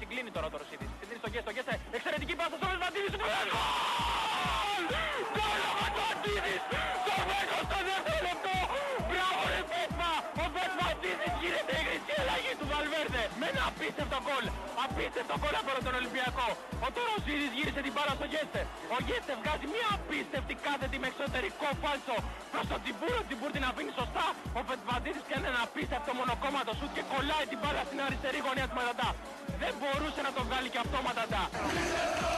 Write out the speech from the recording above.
την κλείνει τώρα το Ρωσίδης. Την δίνει στο Γέστε. Εξαιρετική πάσα στο Βεσβαντίδης. Γκολ! Γκολ ο Βεσβαντίδης! Το βρίσκω στο δεύτερο λεπτό! Μπράβο ρε Πέτμα! Ο Βεσβαντίδης γίνεται η χρυσή αλλαγή του Βαλβέρντε με ένα απίστευτο γκολ! Απίστευτο γκολ από τον Ολυμπιακό! Ο Τωροσίδης γύρισε την μπάλα στο Γέστε. Ο Γέστε βγάζει μια απίστευτη κάθετη με εξωτερικό φάλσο προς τον Τσιμπούρ. Ο Τσιμπούρ την αφήνει σωστά. Ο Βεσβαντίδης κάνει ένα απίστευτο μονοκόμματο σουτ και κολλάει την μπάλα στην αριστερή γωνία του Ματαντά. Δεν μπορούσε να το βγάλει και αυτό ο Ματαντά.